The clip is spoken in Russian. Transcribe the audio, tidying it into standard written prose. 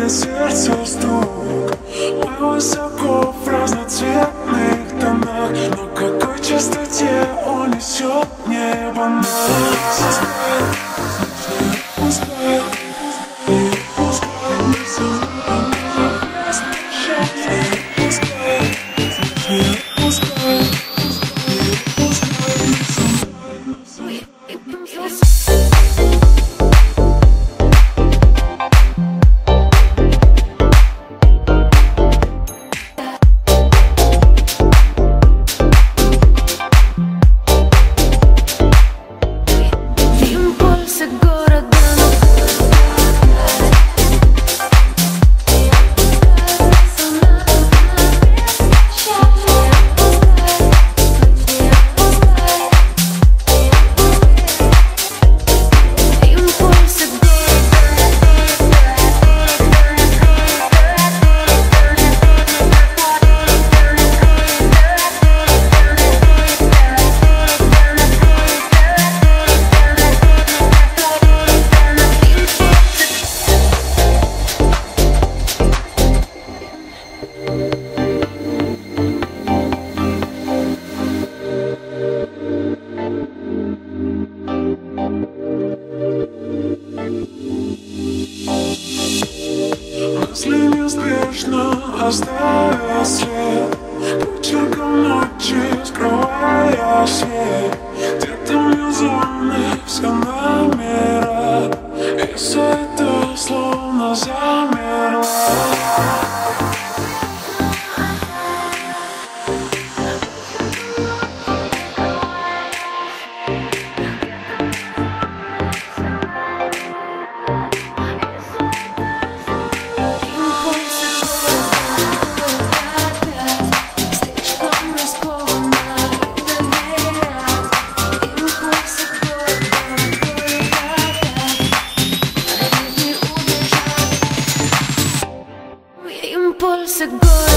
замедляет сердце стук. Мы высоко в разноцветных тонах, но какой частоте унесет небо нас. Пускай, мысли неспешно оставя след, почерком ночи скрывая свет. Где-то внизу все номера, и все это словно замерло. Impulse город.